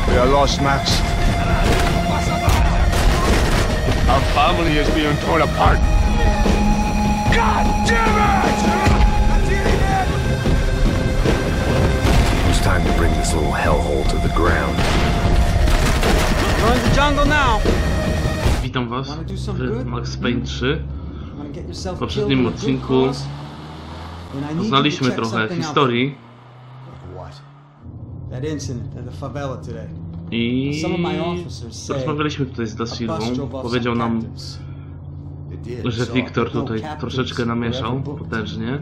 We are lost, Max. Our family is being torn apart. God damn it! It's time to bring this little hellhole to the ground. We're in the jungle now. Witam was w Max Payne 3. W poprzednim odcinku poznaliśmy trochę historii i rozmawialiśmy tutaj z Da Silvą. Powiedział nam, że Victor tutaj troszeczkę namieszał potężnie.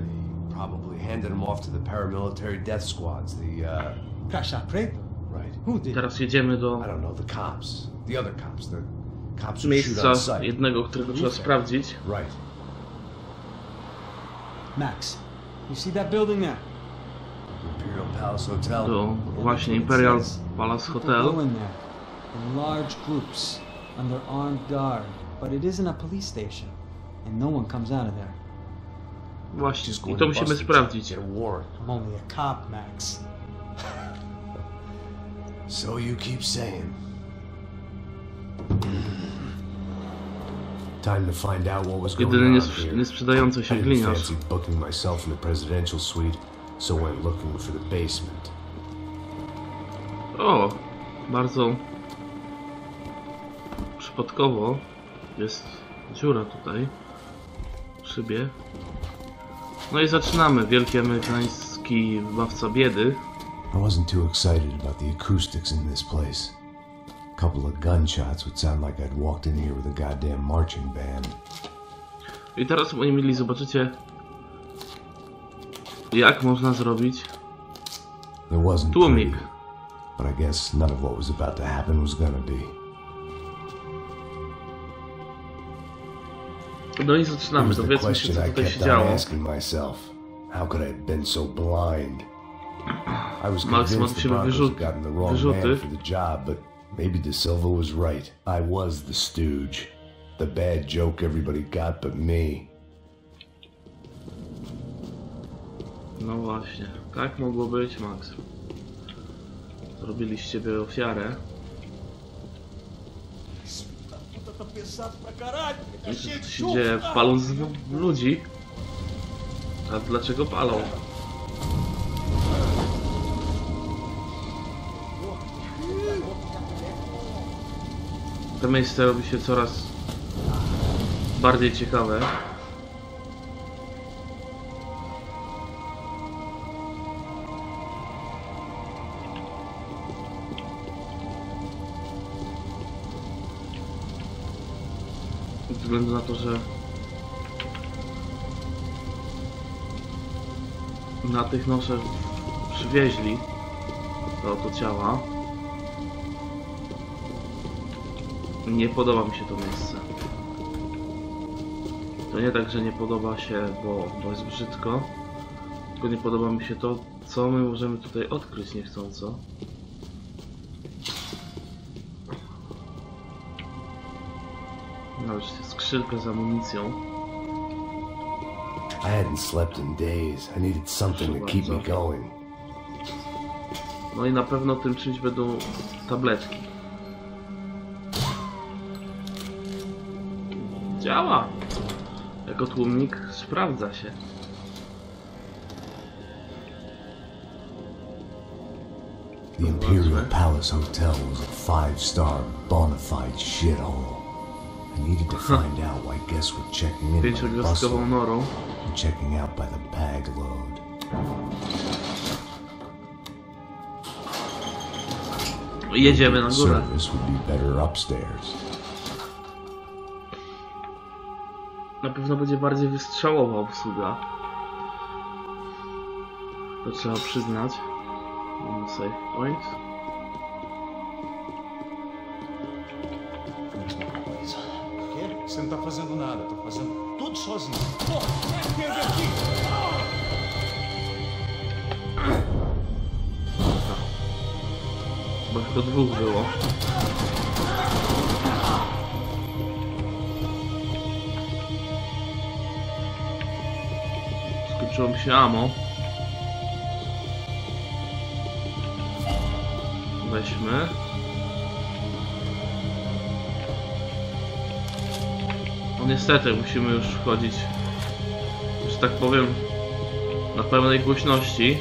Teraz jedziemy do miejsca jednego, którego trzeba sprawdzić. Max, you see that building there? Imperial Palace Hotel. To właśnie Imperial Palace Hotel. Go in there in large groups under armed guard, but it isn't a police station, and no one comes out of there. Właśnie, i to musimy sprawdzić. I'm only a cop, Max. So you keep saying. Time to find out what was going on here. Niesprzedający się gliniarz. Fancy booking myself in the presidential suite, so went looking for the basement. O, bardzo przypadkowo jest dziura tutaj w szybie. No i zaczynamy. Wielki amerykański wybawca biedy. I wasn't too excited about the acoustics in this place. A couple of gunshots would sound like I'd walked in here with a goddamn marching band. I teraz, moi mili, zobaczycie, jak można zrobić tłumik. But I guess none of what was about to happen was gonna be. No i zaczynamy. Dowiedzmy się, co tutaj się działo. How could I have been so blind? I was Max ma convinced się the Broncos had gotten the wrong wyrzuty. man for the job, but maybe De Silva was right. I was the stooge. The bad joke everybody got but me. No właśnie, tak mogło być, Max. Zrobili z ciebie ofiarę. Co się dzieje? Palą z ludzi. A dlaczego palą? To miejsce robi się coraz bardziej ciekawe. Ze względu na to, że na tych noszach przywieźli to ciała. Nie podoba mi się to miejsce. To nie tak, że nie podoba się, bo jest brzydko, tylko nie podoba mi się to, co my możemy tutaj odkryć niechcąco. No, skrzynkę z amunicją. I hadn't slept in days. I needed something to keep me going. No i na pewno tym czymś będą tabletki. Działa! Jako tłumnik sprawdza się. The Imperial Palace Hotel was a 5-star bona fide shithole. I needed to find out why guests were checking in by the bustle norą and checking out by the bag load. Jedziemy na górę. Service would be better upstairs. Na pewno będzie bardziej wystrzałowa obsługa. To trzeba przyznać. Mamy save point. Você não tá fazendo nada, tô fazendo tudo sozinho. Porra, quem vem aqui? Chyba tylko dwóch było. Skończyło mi się ammo. Weźmy. No niestety musimy już wchodzić, że tak powiem, na pełnej głośności.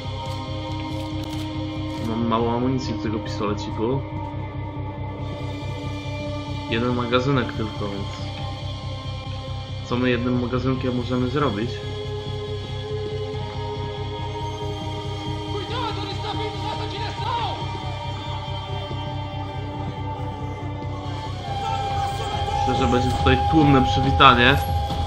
Mam mało amunicji do tego pistoleciku. Jeden magazynek tylko, więc co my jednym magazynkiem możemy zrobić? Myślę, że będzie tutaj tłumne przywitanie.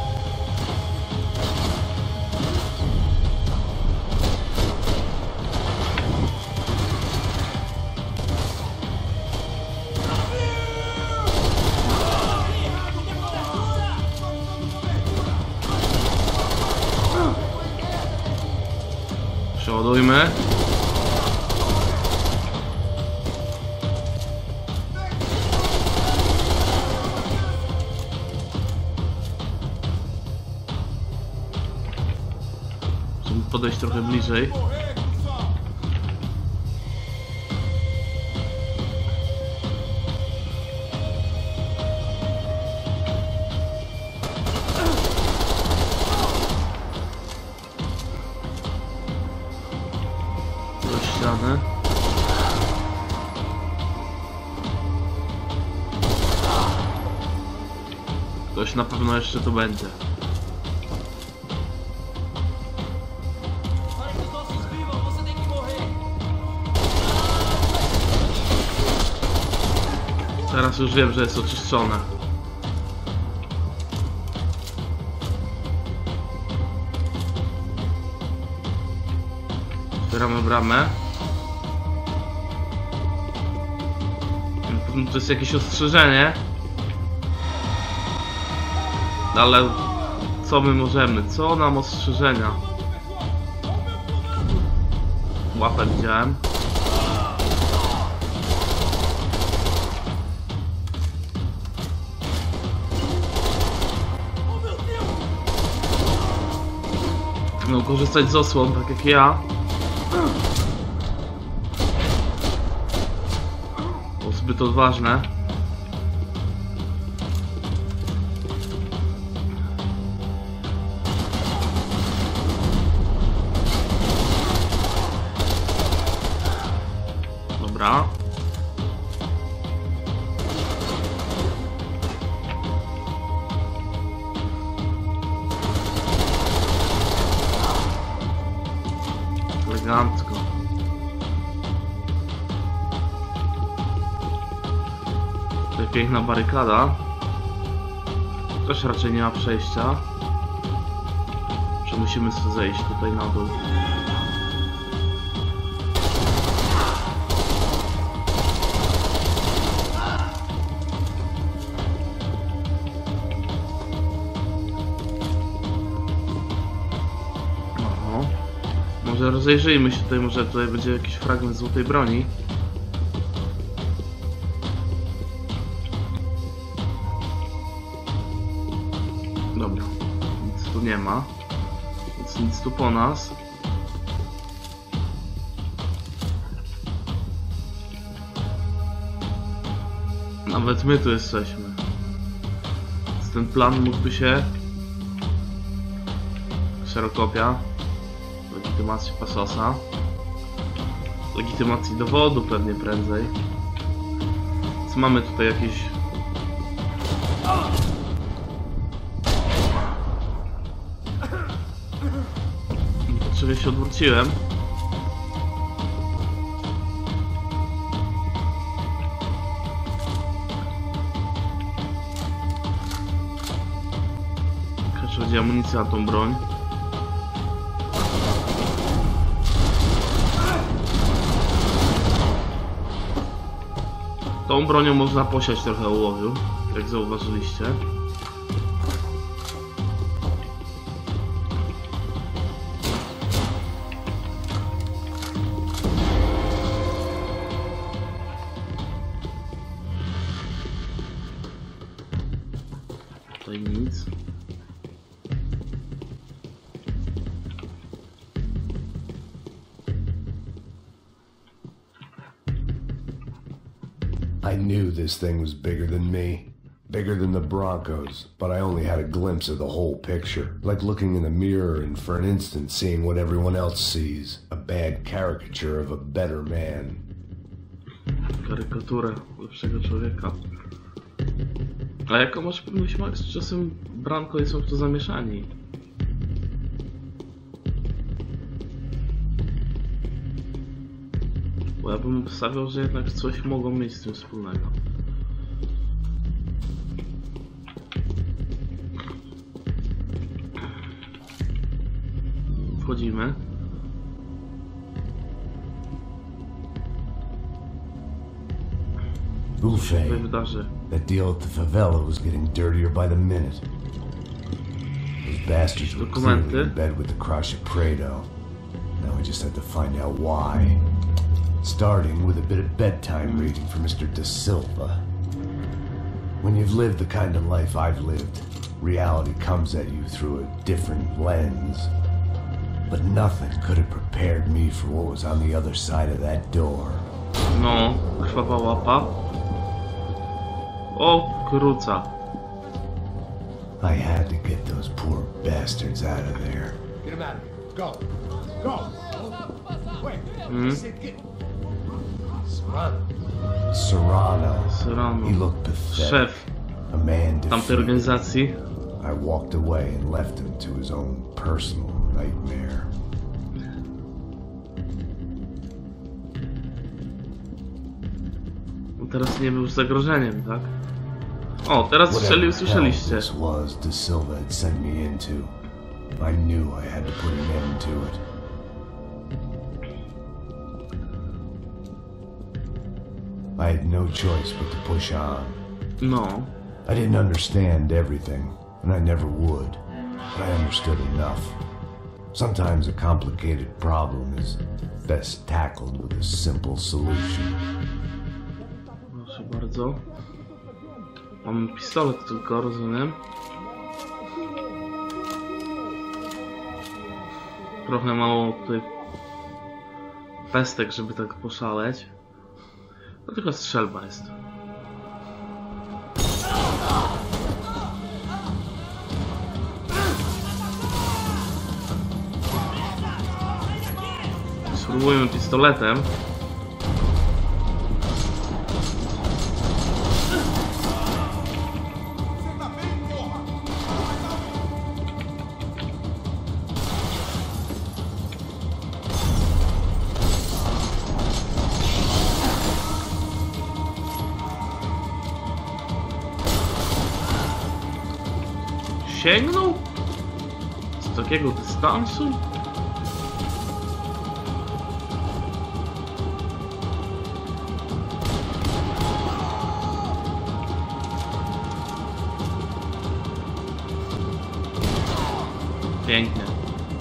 Przeładujmy. Musimy podejść trochę bliżej. Ktoś na pewno jeszcze tu będzie. Teraz już wiem, że jest oczyszczone. Otwieramy bramę. To jest jakieś ostrzeżenie. Ale co my możemy? Co nam ostrzeżenia? Łapę widziałem. No, korzystać z osłon, tak jak ja. To zbyt odważne. Dobra. Elegancko. Tutaj piękna barykada. Też raczej nie ma przejścia. Czy musimy sobie zejść tutaj na dół? Może rozejrzyjmy się tutaj, może tutaj będzie jakiś fragment złotej broni. Dobra, nic tu nie ma, więc nic tu po nas. Nawet my tu jesteśmy. Więc ten plan mógłby się... Kserokopia. Legitymacji pasosa. Legitymacji dowodu pewnie prędzej. Więc mamy tutaj jakieś... Niepotrzebnie się odwróciłem. Jeszcze będzie amunicja na tą broń. Tą bronią można posiać trochę ołowiu, jak zauważyliście. Tutaj nic. I knew this thing was bigger than me. Bigger than the Broncos, but I only had a glimpse of the whole picture. Like looking in a mirror and for an instant seeing what everyone else sees. A bad caricature of a better man. Karykaturę lepszego człowieka. A jaką masz pewność, Max? Czasem Branko są w to zamieszani. Bo ja bym obstawiał, że jednak coś mogą mieć z tym wspólnego. Wchodzimy. Buffet. Wydarzy. That deal at the favela was getting dirtier by the minute. Those bastards were clearly in bed with the crush of Prado. Now we just had to find out why. Starting with a bit of bedtime reading for Mr. Da Silva. When you've lived the kind of life I've lived, reality comes at you through a different lens. But nothing could have prepared me for what was on the other side of that door. No, krwawa łapa. O, kruca. I had to get those poor bastards out of there. Get him out of here. Go. Go. Wait. I said get. Serrano. Serrano. He looked pathetic. Szef A man tamtej defeated. organizacji. I walked away and left him to his own personal nightmare. Teraz nie był zagrożeniem, tak? O, teraz strzelił, słyszeliście. This was Da Silva had sent me into. I knew I had to put an end to it. I had no choice but to push on. No. I didn't understand everything, and I never would, but I understood enough. Sometimes a complicated problem is best tackled with a simple solution. Proszę bardzo. Mam pistolet tylko, rozumiem. Trochę mało tutaj pestek, żeby tak poszaleć. To tylko strzelba jest. Spróbujmy pistoletem. Sięgnął? Z takiego dystansu? Pięknie.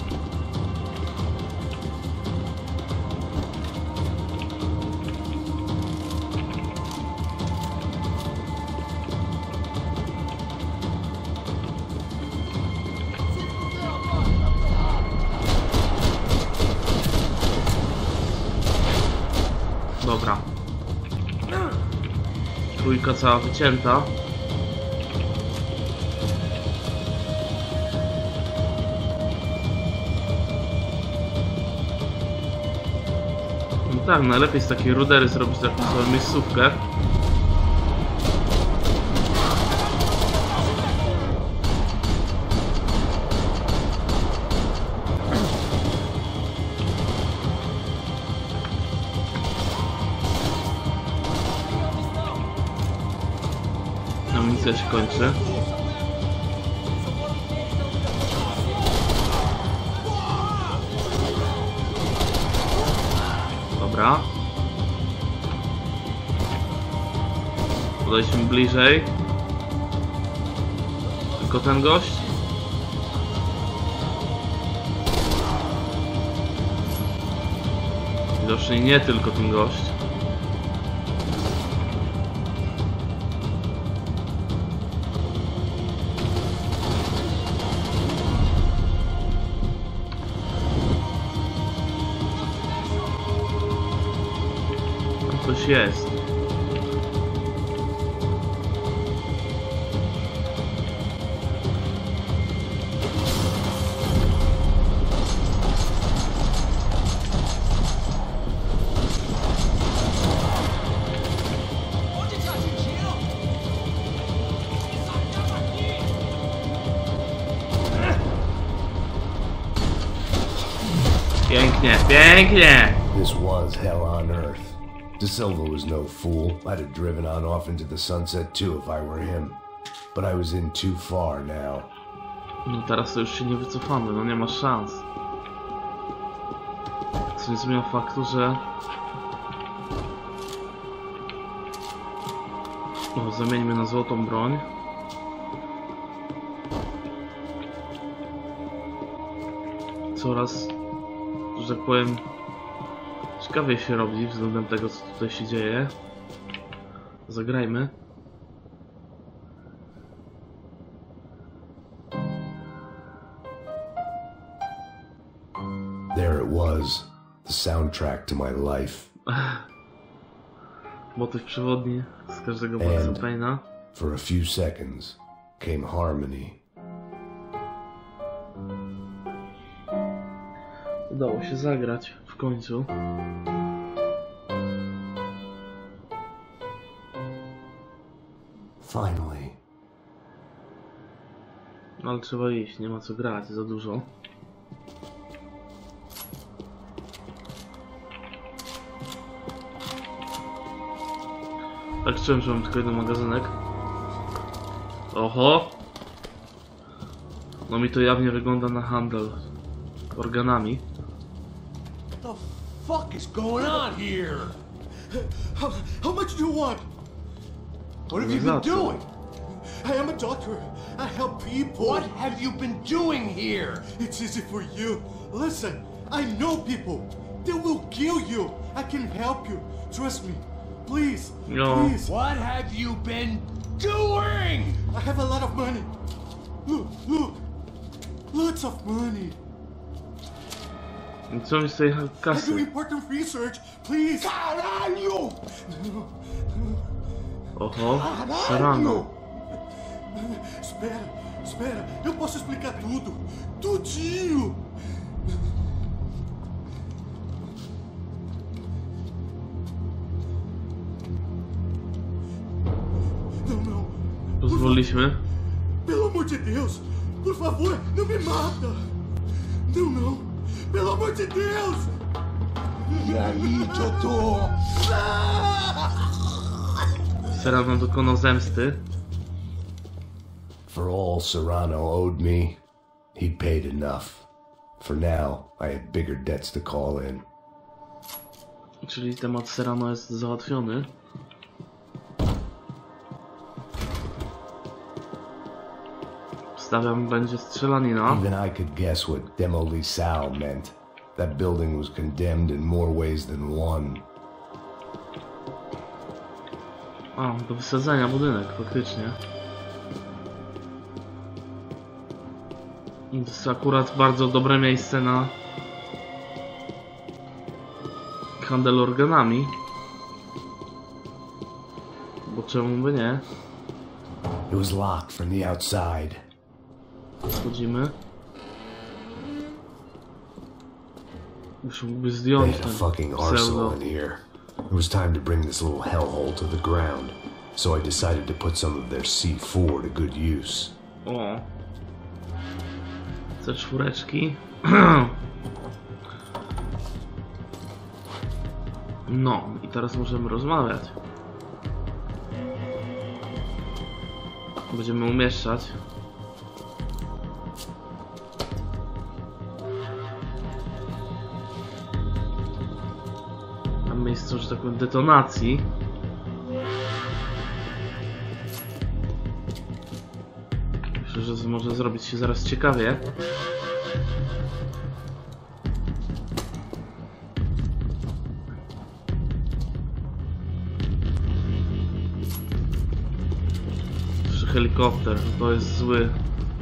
Dobra. Trójka cała wycięta. No tak, najlepiej z takiej rudery zrobić taką swoją miejscówkę. Amunicja się kończy. Dobra. Podejdźmy bliżej. Tylko ten gość. Widocznie nie tylko ten gość. Coś jest. Pięknie, pięknie! This was hell on earth. De Silva was no fool. I'd have driven on off into the sunset too if I were him. But I was in too far now. No teraz to już się nie wycofamy, no nie ma szans. Co nie zmienia faktu, że... O, zamieńmy na złotą broń. Coraz, że tak powiem, ciekawie się robi względem tego, co tutaj się dzieje. Zagrajmy. There it was, the soundtrack to my life. Motyw przewodni z każdego Max'a Payne'a. For a few seconds came harmony. Udało się zagrać w końcu. Finally. Ale trzeba iść, nie ma co grać za dużo. Tak czułem, że mam tylko jeden magazynek. Oho! No mi to jawnie wygląda na handel organami. What the fuck is going on here? How much do you want? What have you been doing? I am a doctor. I help people. What have you been doing here? It's easy for you. Listen, I know people. They will kill you. I can help you. Trust me. Please. No. Please. What have you been doing? I have a lot of money. Look, look. Lots of money. I co mi z tej I do kasy? important research. Please. Caralho! Oho, Serrano. Espera, espera. Eu posso explicar tudo. Tudinho. Não, não. Pozwoliliśmy. Pelo amor de Deus. Por favor, não me mata. Não, não. Pelo amor de Deus. Serrano dokonał zemsty. For all Serrano owed me, he'd paid enough. For now, I had bigger debts to call in. Czyli temat Serrano jest załatwiony. Stawiam, będzie strzelanina. Even I could guess what Demolisal meant. That building was condemned in more ways than one. A, do wysadzenia budynek, faktycznie. I to jest akurat bardzo dobre miejsce na handel organami. Bo czemu by nie? It was locked from the outside. Wchodzimy. Już mógłby They zdjąć had a ten fucking pseudo. arsenal in here. It was time to bring this little hellhole to the ground. So I decided to put some of their C4 to good use. O. C4. No, i teraz możemy rozmawiać. Będziemy umieszczać. Tam miejsce, że tak powiem, detonacji. Myślę, że może zrobić się zaraz ciekawie. Jeszcze helikopter, to jest zły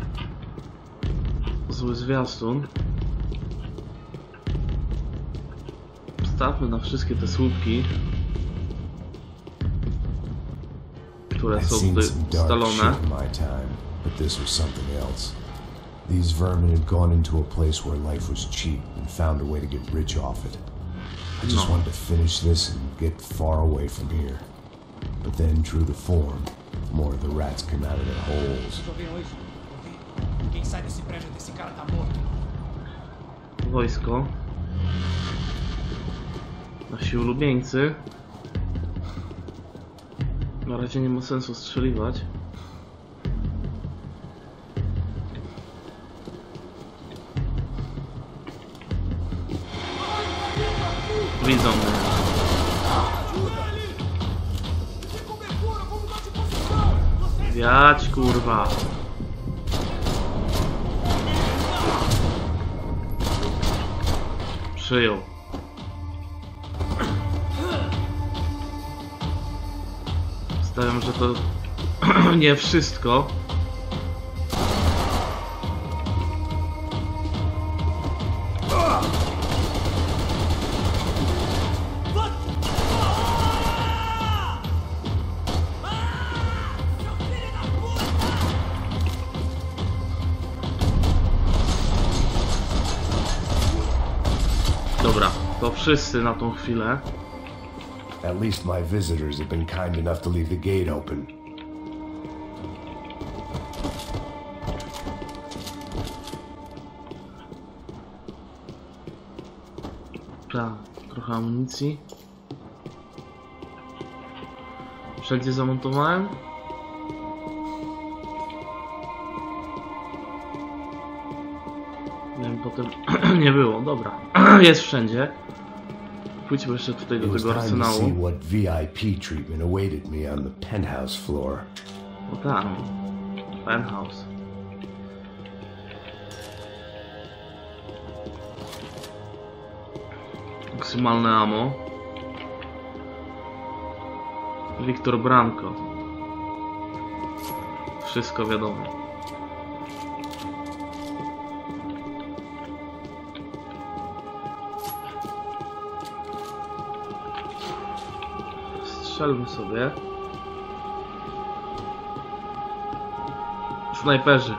zwiastun. Stawmy na wszystkie te słupki, które I'd są seen tutaj some dark ustalone. shit in my time, but this was something else. These vermin had gone into a place where life was cheap and found a way to get rich off it. I just No. wanted to finish this and get far away from here. But then, true to form, more of the rats came out of their holes. Quem sai desse prédio desse cara tá morto. Wojsko. Nasi ulubieńcy. Na razie nie ma sensu strzeliwać. Widzą mnie. Wiać, kurwa. Przyjął. Stawiam, że to nie wszystko. Dobra, to wszyscy na tą chwilę. At least my visitors have been kind enough to leave the gate open. Trochę amunicji. Wszędzie zamontowałem. Nie wiem, potem nie było, dobra. Jest wszędzie. Pójdźmy jeszcze tutaj do tego arsenału. What VIP treatment awaited me on the penthouse floor. O tam. Penthouse. Maksymalne ammo. Wiktor Branko. Wszystko wiadomo. Strzelmy sobie. Snajperzy.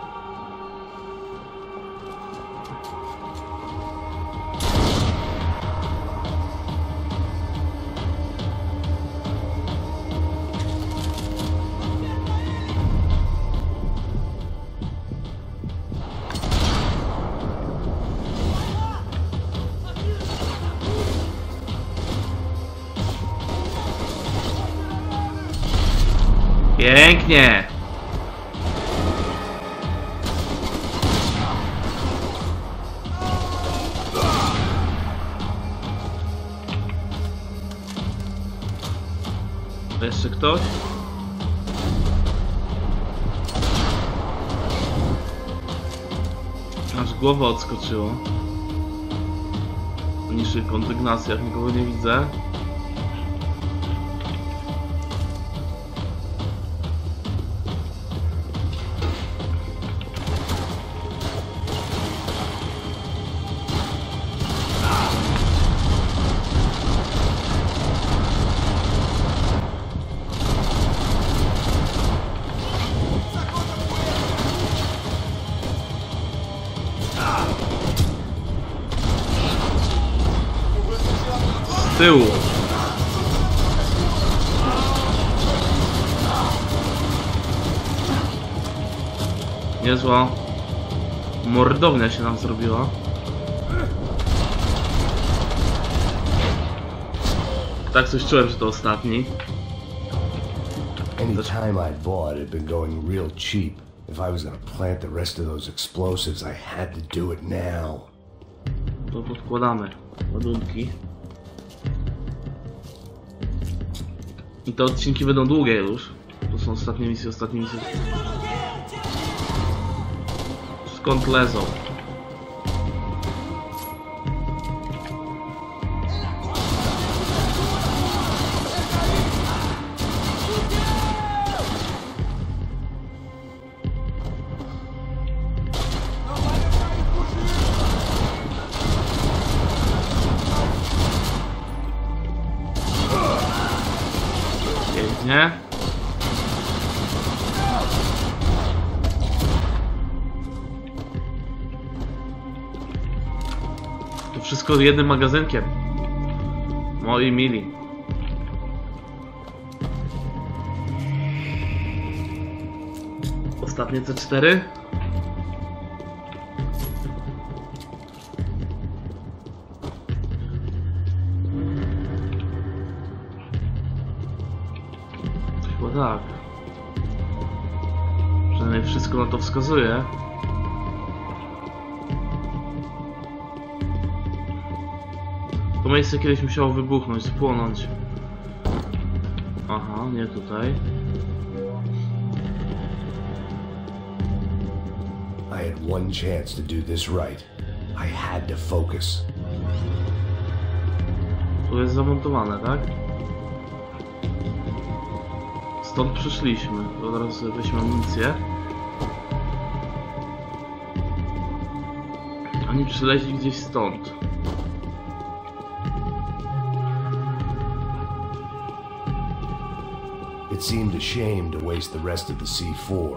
Pięknie! Jeszcze ktoś? Aż głowa odskoczyła. W niższych kondygnacjach nikogo nie widzę. Z tyłu. Niezła mordownia się nam zrobiła. Tak coś czułem, że to ostatni. Any time I bought had been going real cheap. If I was gonna plant the rest of those explosives, I had to do it now. To podkładamy ładunki. I te odcinki będą długie już. To są ostatnie misje, Skąd lezą? Pięknie. To wszystko jednym magazynkiem. Moi mili. Ostatnie C4. tak. Przynajmniej wszystko na to wskazuje. To miejsce kiedyś musiało wybuchnąć, spłonąć. Aha, nie tutaj. I had one chance to do this right. I had to focus. Tu jest zamontowane, tak? Stąd przyszliśmy. To od razu weźmy amunicję. Oni przyleźli gdzieś stąd. It seemed a shame to waste the rest of the C4.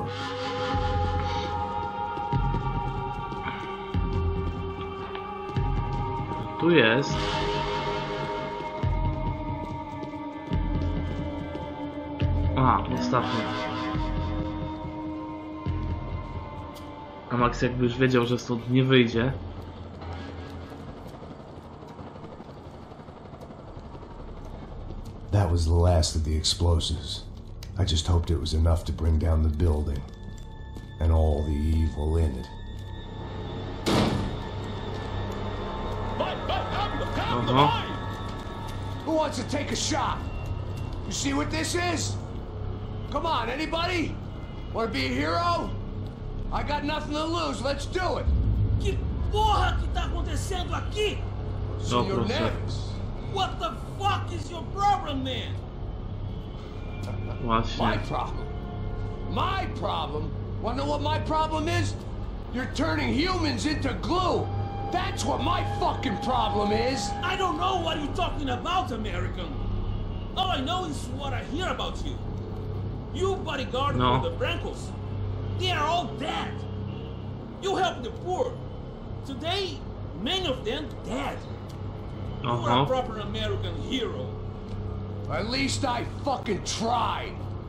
Tu jest. A, ostatni. A Max jakby już wiedział, że stąd nie wyjdzie. That was the last of the explosives. I just hoped it was enough to bring down the building. And all the evil in it. Who wants to take a shot? You see what this is? Come on, anybody? Want to be a hero? I got nothing to lose. Let's do it. Que porra que tá acontecendo aqui? Senor Neves. What the fuck is your problem, man? My problem? My problem? Wanna know what my problem is? You're turning humans into glue. That's what my fucking problem is. I don't know what you're talking about, American. All I know is what I hear about you. You bodyguard for the Brancos. They are all dead. You help the poor. Today, many of them dead. You are a proper American hero. At least I fucking tried.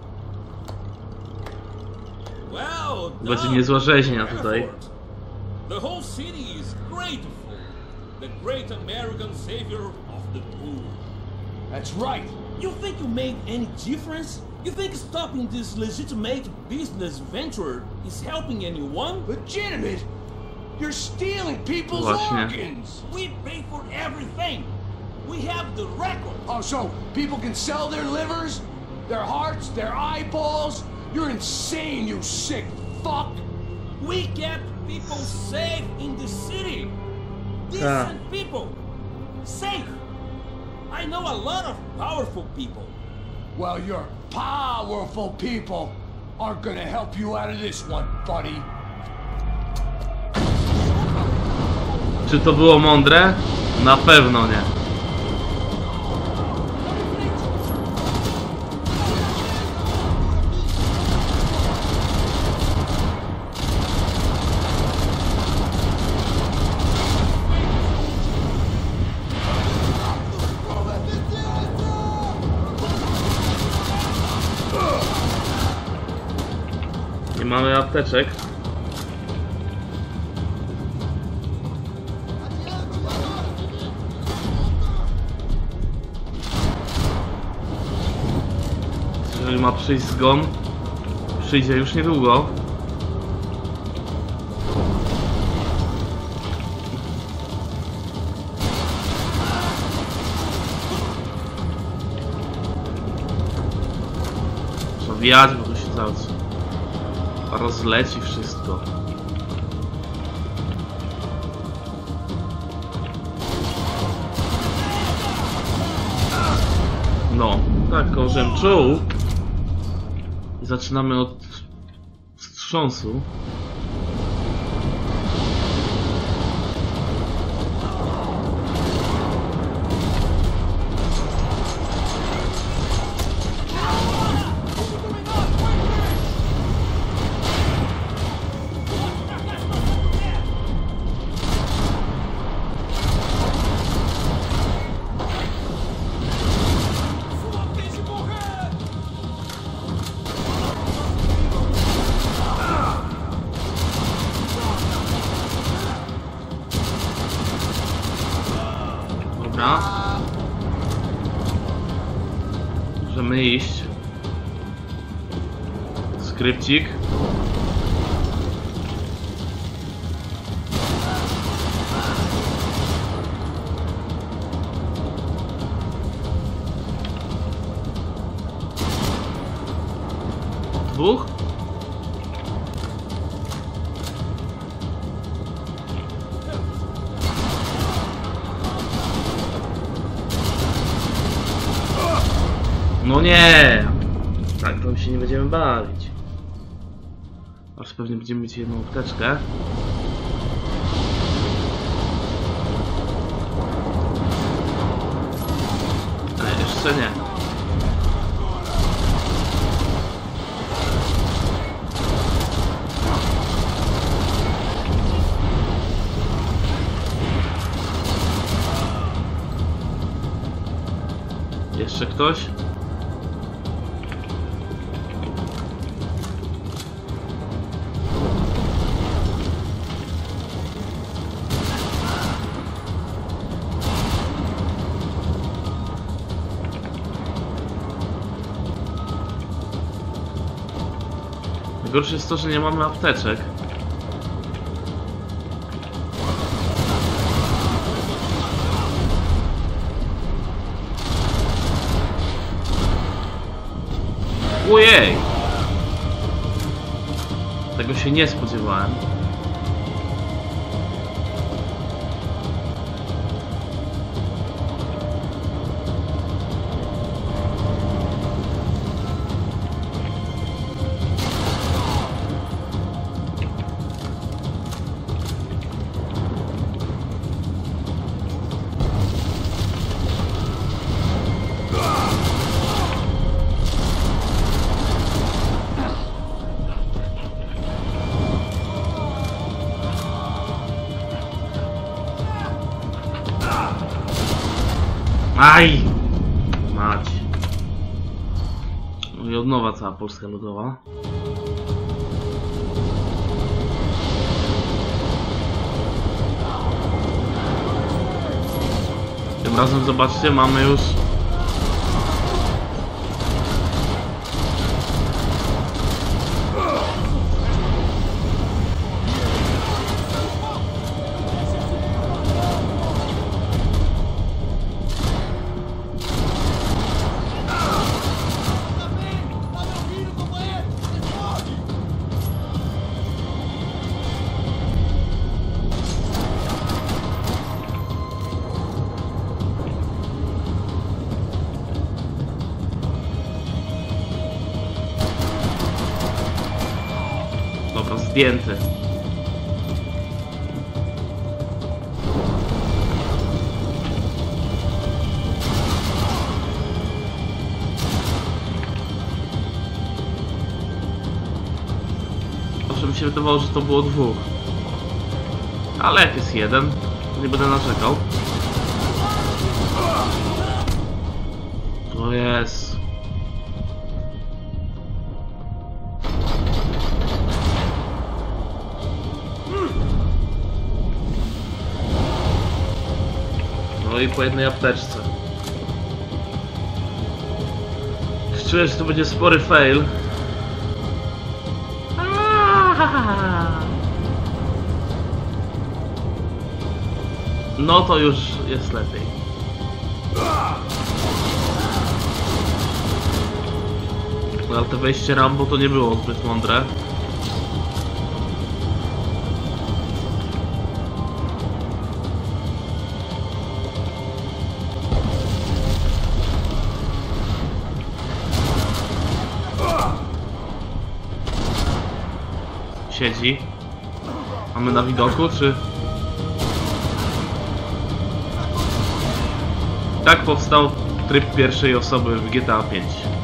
Well, będzie niezła rzeźnia tutaj. The whole city is grateful. The great American savior of the poor. That's right. You think you made any difference? You think stopping this legitimate business venture is helping anyone? Legitimate? You're stealing people's organs. We pay for everything. We have the record. Oh, so people can sell their livers, their hearts, their eyeballs? You're insane, you sick fuck. We kept people safe in the city. Decent people. Safe. I know a lot of powerful people. Well, your powerful people aren't gonna help you out of this one, buddy. Czy to było mądre? Na pewno nie. Nie mamy apteczek. Jeżeli ma przyjść zgon, przyjdzie już niedługo. Trzeba wijać, bo to się zaraz rozleci wszystko. No, tak, o żem czuł. Zaczynamy od wstrząsu. Możemy iść. Skrypcik. Dwóch? No nie! Tak, to się nie będziemy bawić. Aż pewnie będziemy mieć jedną apteczkę. Ale jeszcze nie. Jeszcze ktoś? Najgorsze jest to, że nie mamy apteczek. Ojej! Tego się nie spodziewałem. Aj! Mać. No i od nowa cała Polska Ludowa. Tym razem zobaczcie, mamy już zdjęty. Zawsze mi się wydawało, że to było dwóch. Ale jak jest jeden, to nie będę narzekał. To jest... No i po jednej apteczce. Czuję, że to będzie spory fail. No to już jest lepiej. No ale to wejście Rambo to nie było zbyt mądre. Siedzi. Mamy na widoku, czy... Tak powstał tryb pierwszej osoby w GTA 5.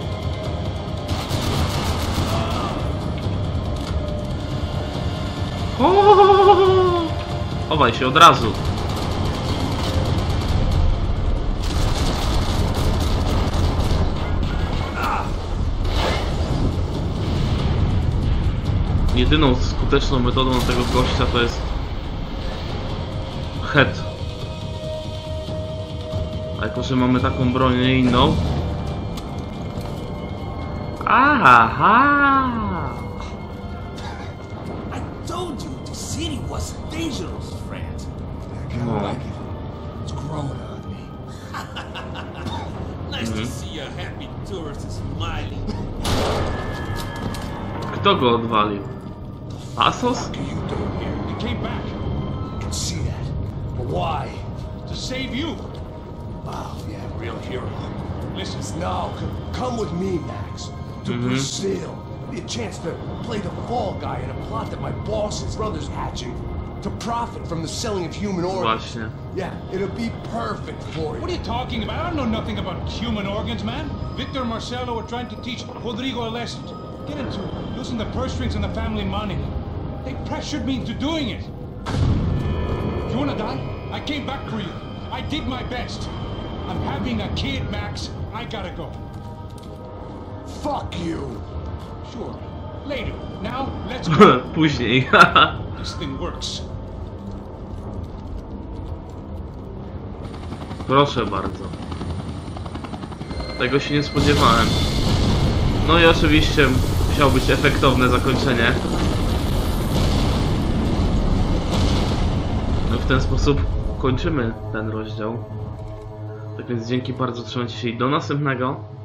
Chowaj się od razu. Jedyną skuteczną metodą tego gościa to jest head. A jako, że mamy taką broń, nie inną. Aha! told you the city was dangerous, friend. I kinda like it. It's growing on me. Nice to see a happy tourist smiling. Kto go odwalił? Asos? What are you doing here? You came back I can see that. But why? to save you. Oh, yeah, real hero. Listen, Now, come with me, Max. To Brazil. Be a chance to play the fall guy in a plot that my boss's brother's hatching. To profit from the selling of human organs. Właśnie. Yeah, it'll be perfect for you. what are you talking about? I don't know nothing about human organs, man. Victor and Marcelo were trying to teach Rodrigo a lesson. Get into using the purse strings and the family money. They pressured me into doing it. You wanna die? I came back for you. I did my best. I'm having a kid, Max. I gotta go. Fuck you. Sure. Later. Now, let's go. Później. This thing works. Proszę bardzo. Tego się nie spodziewałem. No i oczywiście musiało być efektowne zakończenie. No w ten sposób kończymy ten rozdział. Tak więc dzięki bardzo, trzymajcie się i do następnego.